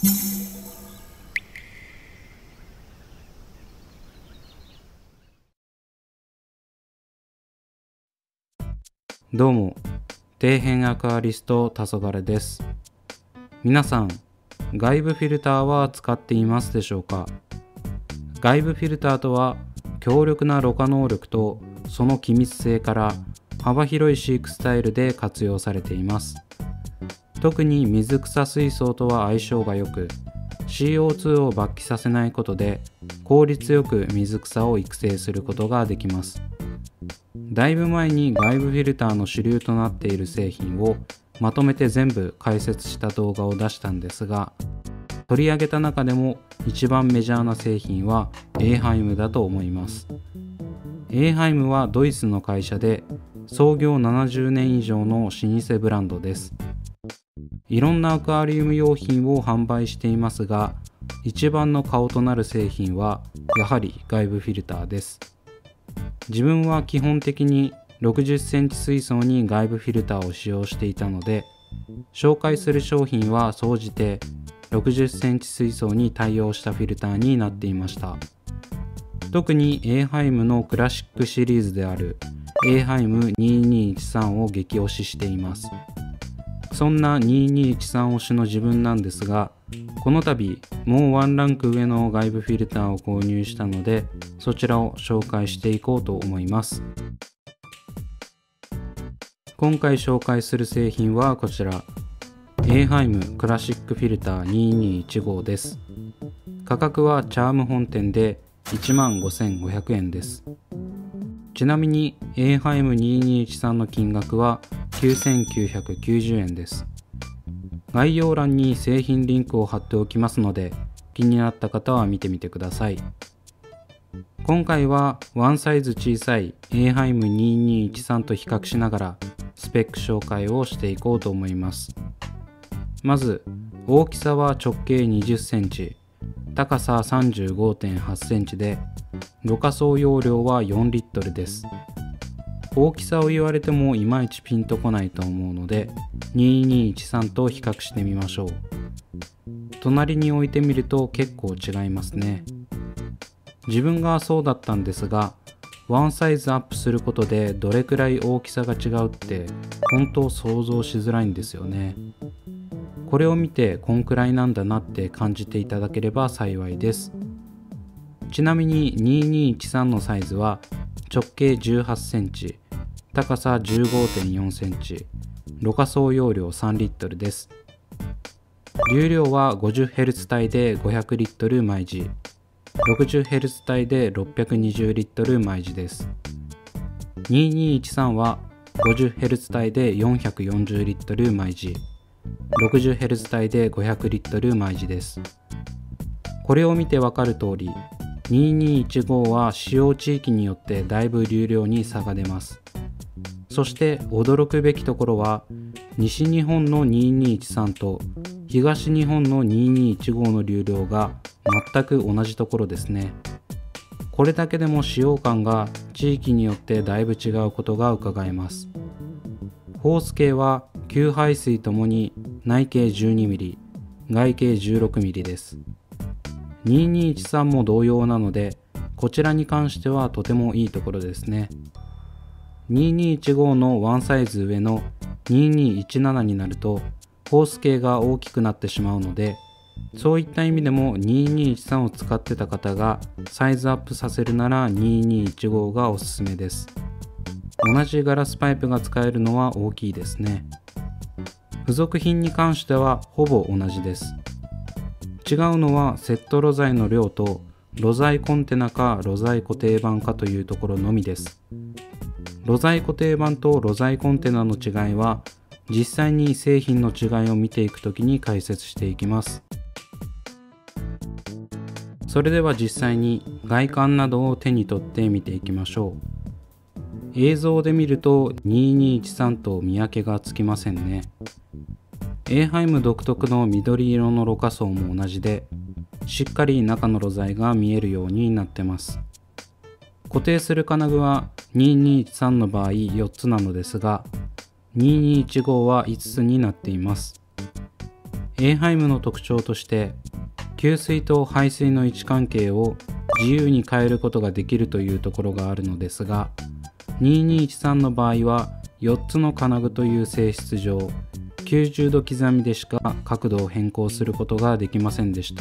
どうも、底辺アクアリスト黄昏です。皆さん、外部フィルターは使っていますでしょうか？外部フィルターとは、強力なろ過能力とその気密性から幅広い飼育スタイルで活用されています。特に水草水槽とは相性が良く、CO2 を抜気させないことで効率よく水草を育成することができます。だいぶ前に外部フィルターの主流となっている製品をまとめて全部解説した動画を出したんですが、取り上げた中でも一番メジャーな製品はエーハイムだと思います。エーハイムはドイツの会社で創業70年以上の老舗ブランドです。いろんなアクアリウム用品を販売していますが、一番の顔となる製品はやはり外部フィルターです。自分は基本的に60センチ水槽に外部フィルターを使用していたので、紹介する商品は総じて60センチ水槽に対応したフィルターになっていました。特にエーハイムのクラシックシリーズであるエーハイム2213を激推ししています。そんな2213推しの自分なんですが、この度もうワンランク上の外部フィルターを購入したので、そちらを紹介していこうと思います。今回紹介する製品はこちら、エーハイムクラシックフィルター2215です。価格はチャーム本店で15,500円です。ちなみにエーハイム2213の金額は9,990円です。概要欄に製品リンクを貼っておきますので、気になった方は見てみてください。今回はワンサイズ小さいエーハイム2213と比較しながらスペック紹介をしていこうと思います。まず大きさは直径20センチ、高さ 35.8 センチで、ろ過総容量は4リットルです。大きさを言われてもいまいちピンとこないと思うので、2213と比較してみましょう。隣に置いてみると結構違いますね。自分がそうだったんですが、ワンサイズアップすることでどれくらい大きさが違うって本当想像しづらいんですよね。これを見てこんくらいなんだなって感じていただければ幸いです。ちなみに2213のサイズは直径18センチ、高さ 15.4 センチ、ろ過総容量3リットルです。流量は 50Hz 帯で500リットル毎時、60Hz 帯で620リットル毎時です。2213は 50Hz 帯で440リットル毎時、60Hz 帯で500リットル毎時です。これを見てわかる通り、2215は使用地域によってだいぶ流量に差が出ます。そして驚くべきところは、西日本の2213と東日本の2215の流量が全く同じところですね。これだけでも使用感が地域によってだいぶ違うことが伺えます。ホース径は給排水ともに内径 12mm、外径 16mm です。2213も同様なので、こちらに関してはとてもいいところですね。2215のワンサイズ上の2217になるとホース径が大きくなってしまうので、そういった意味でも2213を使ってた方がサイズアップさせるなら2215がおすすめです。同じガラスパイプが使えるのは大きいですね。付属品に関してはほぼ同じです。違うのはセット露材の量と露材コンテナか露材固定板かというところのみです。露材固定板と露材コンテナの違いは実際に製品の違いを見ていくときに解説していきます。それでは実際に外観などを手に取って見ていきましょう。映像で見ると2213と見分けがつきませんね。エーハイム独特の緑色のろ過層も同じで、しっかり中の露材が見えるようになってます。固定する金具は2213の場合4つなのですが、2215は5つになっています。 エーハイムの特徴として給水と排水の位置関係を自由に変えることができるというところがあるのですが、2213の場合は4つの金具という性質上90度刻みでしか角度を変更することができませんでした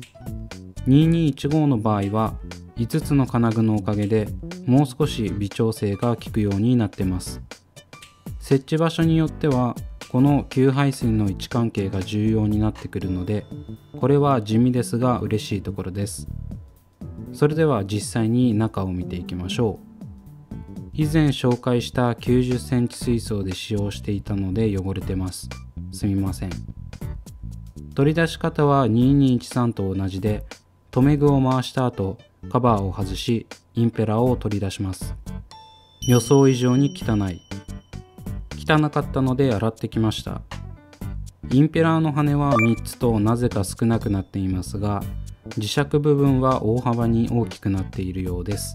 。2215の場合は5つの金具のおかげでもう少し微調整が効くようになってます。設置場所によってはこの給排水の位置関係が重要になってくるので、これは地味ですが嬉しいところです。それでは実際に中を見ていきましょう。以前紹介した90センチ水槽で使用していたので汚れてます。すみません。取り出し方は2213と同じで、留め具を回した後、カバーを外し、インペラを取り出します。予想以上に汚い。汚かったので洗ってきました。インペラの羽は3つとなぜか少なくなっていますが、磁石部分は大幅に大きくなっているようです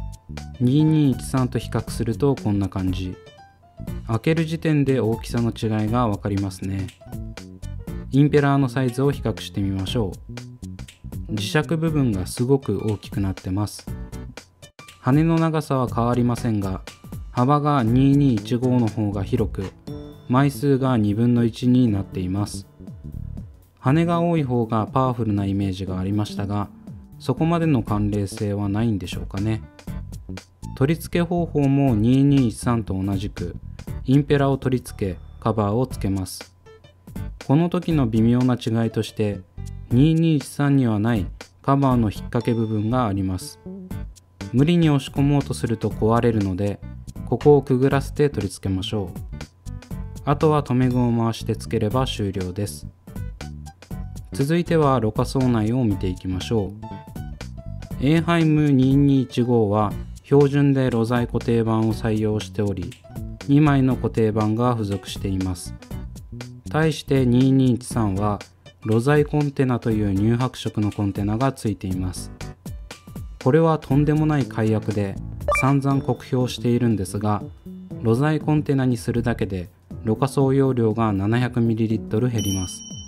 。2213と比較するとこんな感じ。開ける時点で大きさの違いがわかりますね。インペラーのサイズを比較してみましょう。磁石部分がすごく大きくなってます。羽の長さは変わりませんが、幅が2215の方が広く、枚数が2分の1になっています。羽が多い方がパワフルなイメージがありましたが、そこまでの関連性はないんでしょうかね。取り付け方法も2213と同じく、インペラを取り付け、カバーをつけます。この時の微妙な違いとして、2213にはないカバーの引っ掛け部分があります。無理に押し込もうとすると壊れるので、ここをくぐらせて取り付けましょう。あとは留め具を回してつければ終了です。続いてはろ過槽内を見ていきましょう。エーハイム2215は標準で露材固定板を採用しており、2枚の固定板が付属しています。対して2213は露材コンテナという乳白色のコンテナがついています。これはとんでもない改悪で散々酷評しているんですが、露材コンテナにするだけでろ過槽容量が 700ml 減ります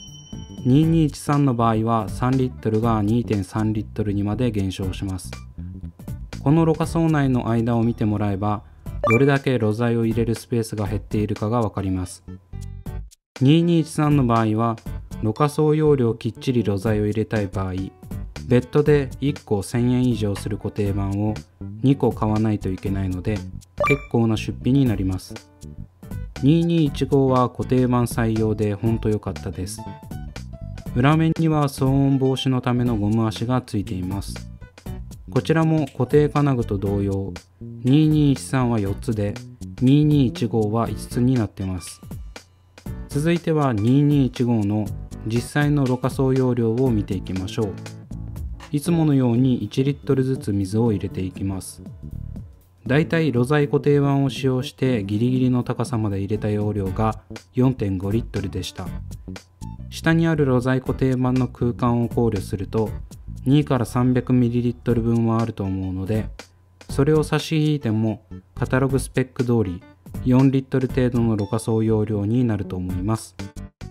。2213の場合は3リットルが 2.3 リットルにまで減少します。このろ過槽内の間を見てもらえば、どれだけ露材を入れるスペースが減っているかがわかります。2213の場合は、ろ過槽容量きっちり露材を入れたい場合、別途で1個1000円以上する固定板を2個買わないといけないので、結構な出費になります。2215は固定板採用でほんと良かったです。裏面には騒音防止のためのゴム足がついています。こちらも固定金具と同様、2213は4つで、2215は5つになっています。続いては2215の実際のろ過槽容量を見ていきましょう。いつものように1リットルずつ水を入れていきます。だいたい露材固定板を使用してギリギリの高さまで入れた容量が 4.5 リットルでした。下にある露材固定板の空間を考慮すると2から 300ml 分はあると思うので、それを差し引いてもカタログスペック通り4リットル程度のろ過槽容量になると思います。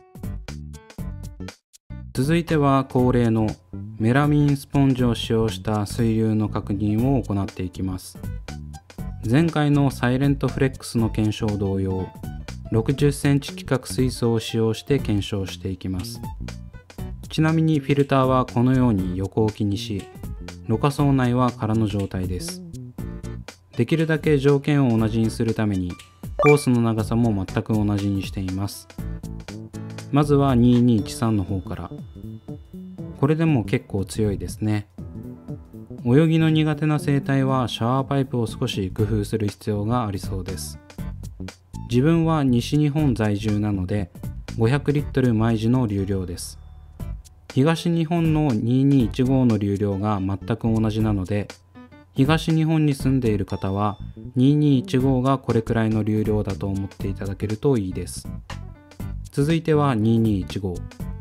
続いては恒例のメラミンスポンジを使用した水流の確認を行っていきます。前回のサイレントフレックスの検証同様、60センチ規格水槽を使用して検証していきます。ちなみにフィルターはこのように横置きにし、ろ過槽内は空の状態です。できるだけ条件を同じにするために、ホースの長さも全く同じにしています。まずは2213の方から。これでも結構強いですね。泳ぎの苦手な生態はシャワーパイプを少し工夫する必要がありそうです。自分は西日本在住なので500リットル毎時の流量です。東日本の2215の流量が全く同じなので、東日本に住んでいる方は2215がこれくらいの流量だと思っていただけるといいです。続いては2215。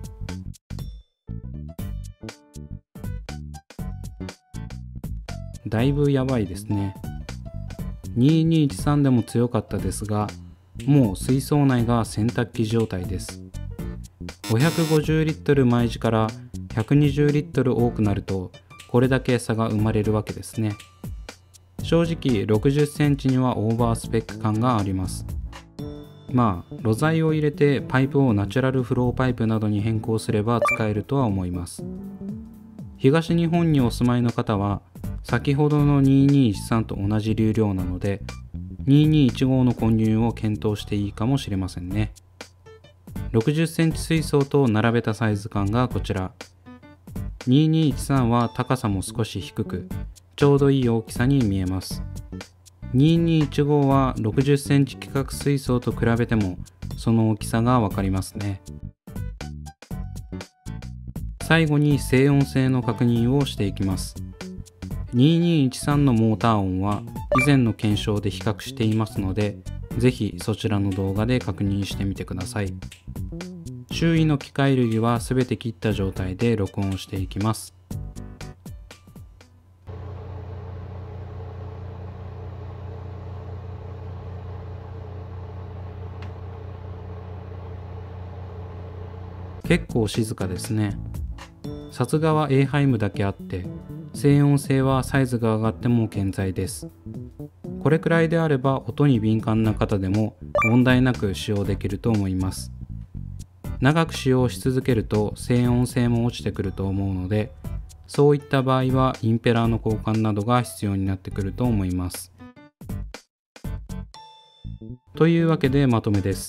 だいぶやばいですね。2213でも強かったですが、もう水槽内が洗濯機状態です。 550リットル毎時から120リットル多くなるとこれだけ差が生まれるわけですね。正直60センチにはオーバースペック感があります。露材を入れてパイプをナチュラルフローパイプなどに変更すれば使えるとは思います。東日本にお住まいの方は先ほどの2213と同じ流量なので2215の混入を検討していいかもしれませんね。60センチ水槽と並べたサイズ感がこちら。2213は高さも少し低くちょうどいい大きさに見えます。2215は60センチ規格水槽と比べてもその大きさがわかりますね。最後に静音性の確認をしていきます。2213のモーター音は以前の検証で比較していますので、ぜひそちらの動画で確認してみてください。周囲の機械類はすべて切った状態で録音していきます。結構静かですね。さすがはエーハイムだけあって静音性はサイズが上がっても健在です。これくらいであれば音に敏感な方でも問題なく使用できると思います。長く使用し続けると静音性も落ちてくると思うので、そういった場合はインペラーの交換などが必要になってくると思います。というわけでまとめです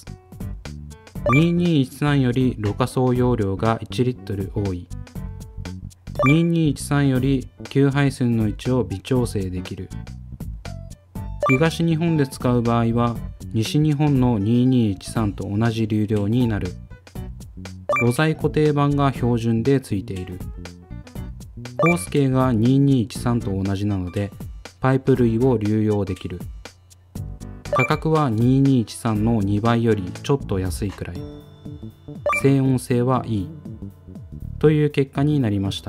。2213よりろ過総容量が1リットル多い。2213より給排水の位置を微調整できる。東日本で使う場合は西日本の2213と同じ流量になる。露材固定板が標準でついている。ホース径が2213と同じなのでパイプ類を流用できる。価格は2213の2倍よりちょっと安いくらい。静音性はいい。という結果になりました。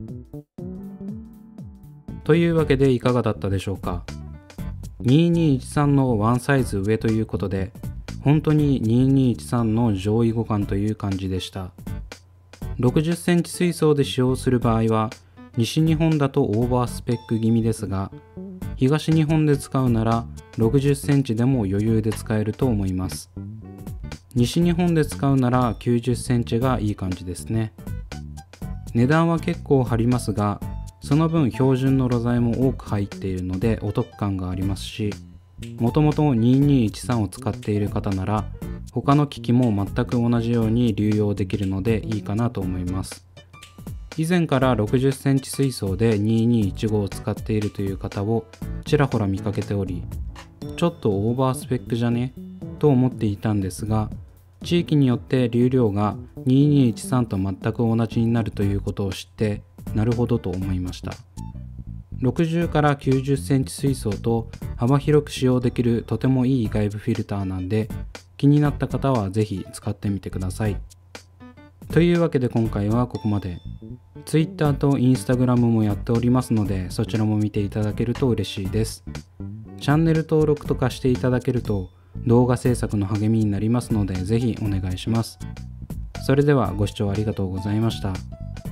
というわけでいかがだったでしょうか。2213のワンサイズ上ということで、本当に2213の上位互換という感じでした。60センチ水槽で使用する場合は、西日本だとオーバースペック気味ですが、東日本で使うなら60センチでも余裕で使えると思います。西日本で使うなら90センチがいい感じですね。値段は結構張りますが、その分標準の露材も多く入っているのでお得感がありますし、もともと2213を使っている方なら他の機器も全く同じように流用できるのでいいかなと思います。以前から60センチ水槽で2215を使っているという方をちらほら見かけており、ちょっとオーバースペックじゃねと思っていたんですが、地域によって流量が2213と全く同じになるということを知ってなるほどと思いました。60から90センチ水槽と幅広く使用できるとてもいい外部フィルターなんで、気になった方はぜひ使ってみてください。というわけで今回はここまで。Twitter と Instagram もやっておりますので、そちらも見ていただけると嬉しいです。チャンネル登録とかしていただけると動画制作の励みになりますので、ぜひお願いします。それではご視聴ありがとうございました。